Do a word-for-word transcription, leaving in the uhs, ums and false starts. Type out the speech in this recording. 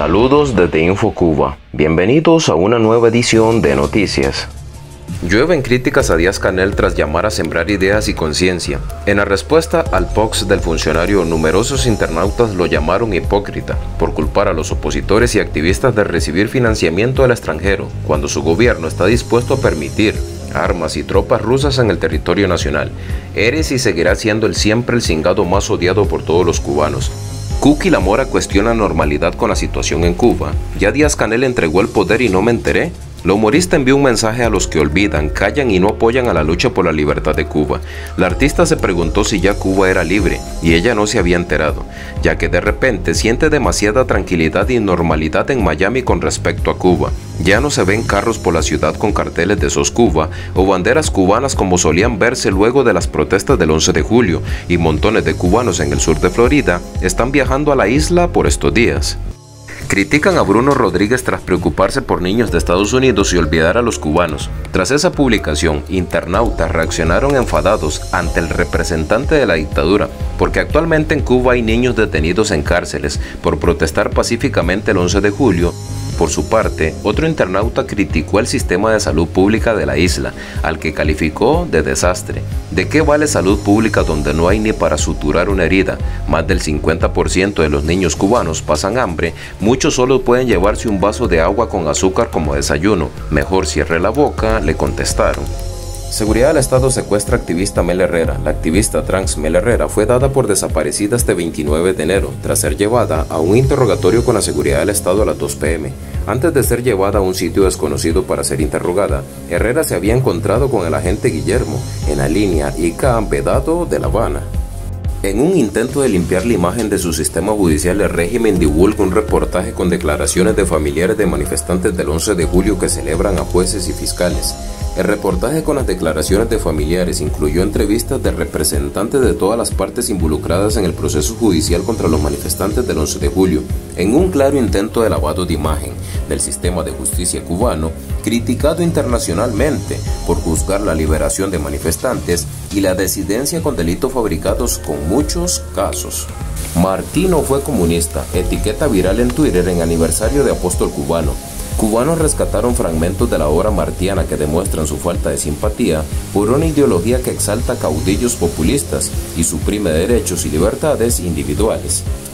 Saludos desde InfoCuba. Bienvenidos a una nueva edición de Noticias. Llueven críticas a Díaz-Canel tras llamar a sembrar ideas y conciencia. En la respuesta al post del funcionario, numerosos internautas lo llamaron hipócrita por culpar a los opositores y activistas de recibir financiamiento del extranjero, cuando su gobierno está dispuesto a permitir armas y tropas rusas en el territorio nacional. Eres y seguirá siendo el siempre el cingado más odiado por todos los cubanos. Kuki La Mora cuestiona normalidad con la situación en Cuba. ¿Ya Díaz-Canel entregó el poder y no me enteré? La humorista envió un mensaje a los que olvidan, callan y no apoyan a la lucha por la libertad de Cuba. La artista se preguntó si ya Cuba era libre, y ella no se había enterado, ya que de repente siente demasiada tranquilidad y normalidad en Miami con respecto a Cuba. Ya no se ven carros por la ciudad con carteles de SOS Cuba o banderas cubanas como solían verse luego de las protestas del once de julio, y montones de cubanos en el sur de Florida están viajando a la isla por estos días. Critican a Bruno Rodríguez tras preocuparse por niños de Estados Unidos y olvidar a los cubanos. Tras esa publicación, internautas reaccionaron enfadados ante el representante de la dictadura, porque actualmente en Cuba hay niños detenidos en cárceles por protestar pacíficamente el once de julio. Por su parte, otro internauta criticó el sistema de salud pública de la isla, al que calificó de desastre. ¿De qué vale salud pública donde no hay ni para suturar una herida? Más del cincuenta por ciento de los niños cubanos pasan hambre, muchos solo pueden llevarse un vaso de agua con azúcar como desayuno. Mejor cierre la boca, le contestaron. Seguridad del Estado secuestra activista Mel Herrera. La activista trans Mel Herrera fue dada por desaparecida este veintinueve de enero, tras ser llevada a un interrogatorio con la Seguridad del Estado a las dos pe eme. Antes de ser llevada a un sitio desconocido para ser interrogada, Herrera se había encontrado con el agente Guillermo en la línea I C A Vedado de La Habana. En un intento de limpiar la imagen de su sistema judicial, el régimen divulga un reportaje con declaraciones de familiares de manifestantes del once de julio que celebran a jueces y fiscales. El reportaje con las declaraciones de familiares incluyó entrevistas de representantes de todas las partes involucradas en el proceso judicial contra los manifestantes del once de julio, en un claro intento de lavado de imagen del sistema de justicia cubano, criticado internacionalmente por juzgar la liberación de manifestantes y la disidencia con delitos fabricados con muchos casos. Martino fue comunista, etiqueta viral en Twitter en aniversario de Apóstol Cubano. Cubanos rescataron fragmentos de la obra martiana que demuestran su falta de simpatía por una ideología que exalta caudillos populistas y suprime derechos y libertades individuales.